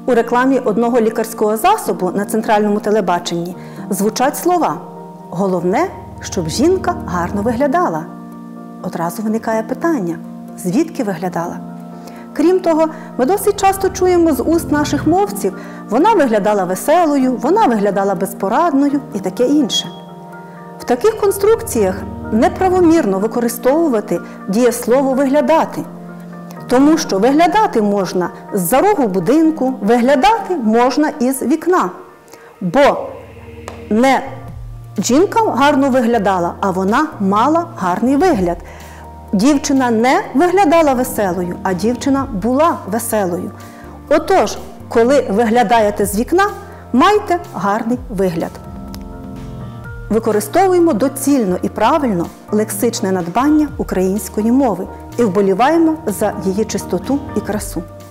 У рекламі одного лікарського засобу на центральному телебаченні звучать слова «Головне, щоб жінка гарно виглядала». Одразу виникає питання – звідки виглядала? Крім того, ми досить часто чуємо з уст наших мовців «вона виглядала веселою», «вона виглядала безпорадною» і таке інше. В таких конструкціях неправомірно використовувати дієслово «виглядати», тому що виглядати можна з-за рогу будинку, виглядати можна із вікна. Бо не жінка гарно виглядала, а вона мала гарний вигляд. Дівчина не виглядала веселою, а дівчина була веселою. Отож, коли виглядаєте з вікна, майте гарний вигляд. Використовуємо доцільно і правильно лексичне надбання української мови і вболіваємо за її чистоту і красу.